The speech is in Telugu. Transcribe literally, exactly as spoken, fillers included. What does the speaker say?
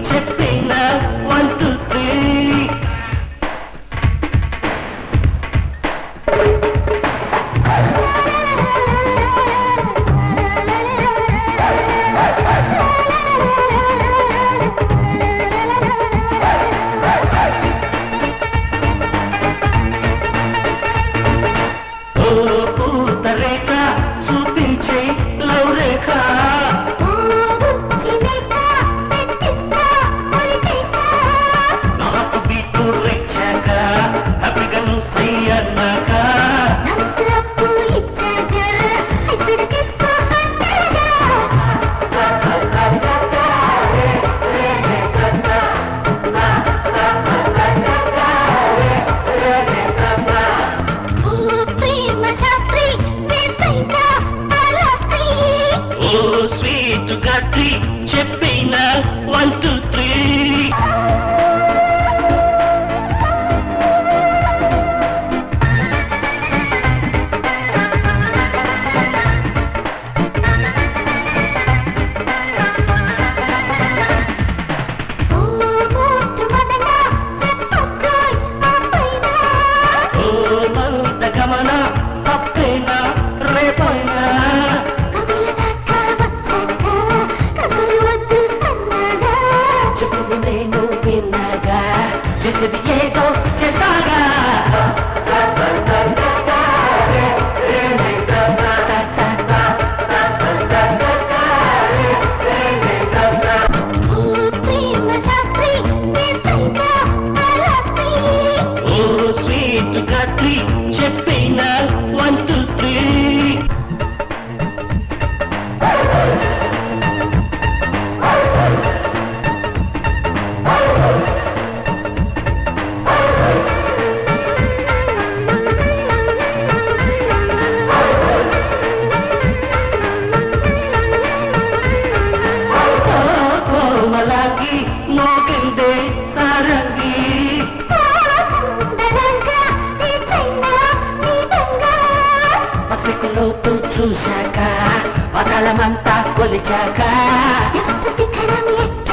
చెప్పినా వన్ టూ త్రీ పూతరేఖ చూపించే లవ్ రేఖ నాకు బీటు రెచ్చాక హ్యాపీగా నువ్వు సై అన్నాక స్వీట్ గాత్రి చెప్పినా వన్ టూ త్రీ గమన తప్పైనా రేపైనా చెప్పుడు నేను విన్నాగా చేసేది ఏదో చేస్తాగా ఓ స్వీట్ గాత్రి చెప్పినా వన్ టూ త్రీ కోమలాకి మోగిందే సారంగి పసిపిక్కులోపు చూశాక వదలమంతా కొలిచాక శిఖరం